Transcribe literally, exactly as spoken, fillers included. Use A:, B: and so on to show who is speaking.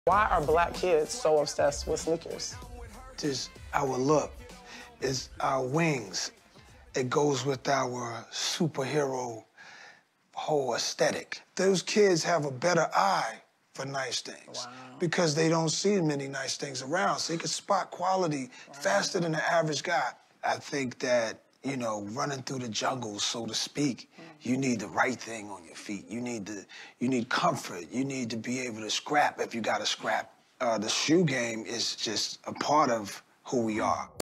A: Why are black kids so obsessed with sneakers?
B: Just our look. It's our wings. It goes with our superhero whole aesthetic. Those kids have a better eye for nice things
A: Wow.
B: because they don't see many nice things around, so they can spot quality wow. faster than the average guy. I think that, you know, running through the jungle, so to speak, mm. you need the right thing on your feet. You need the, you need comfort. You need to be able to scrap if you got to scrap. Uh, the shoe game is just a part of who we are.